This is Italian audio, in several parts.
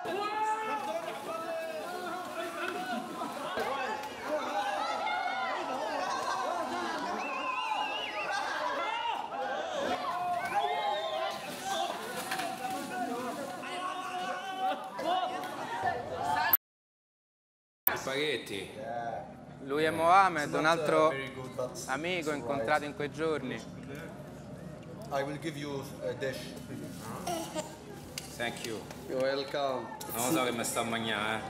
Spaghetti. Lui è Mohamed, un altro amico incontrato in quei giorni. I will give you a dish. Thank you. You're welcome. Non lo so che mi sta a mangiare,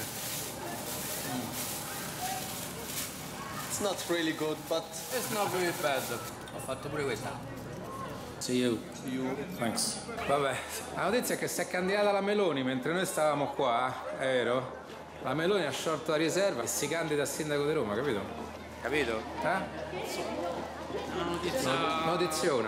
It's not really good, but It's not really bad. Ho fatto pure questa. See you. Thanks. Vabbè, la notizia è che si è candidata la Meloni mentre noi stavamo qua, è vero? La Meloni ha sciolto la riserva e si candida a sindaco di Roma, capito? Capito? Notiziona.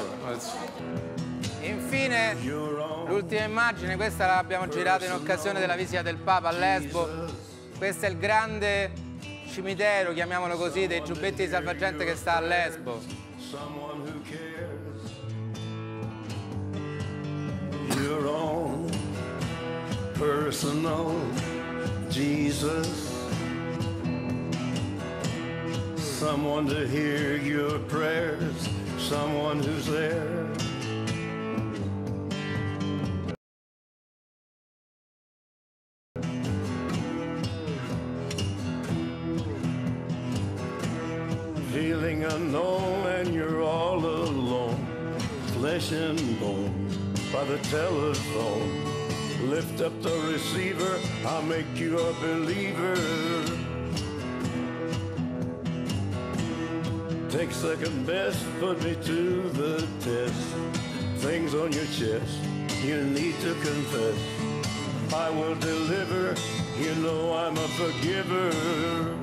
Infine, l'ultima immagine, questa l'abbiamo girata in occasione della visita del Papa a Lesbo. Questo è il grande cimitero, chiamiamolo così, dei giubbetti di salvagente che sta a Lesbo. Your own personal Jesus, someone to hear your prayers, someone who's there. Feeling unknown and you're all alone, flesh and bone by the telephone. Lift up the receiver, I'll make you a believer. Take second best, put me to the test. Things on your chest, you need to confess. I will deliver, you know I'm a forgiver.